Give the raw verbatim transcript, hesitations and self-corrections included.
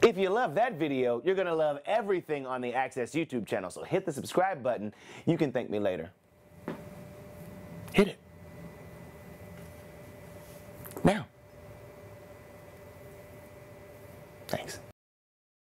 If you love that video, you're going to love everything on the Access YouTube channel, so hit the subscribe button. You can thank me later. Hit it.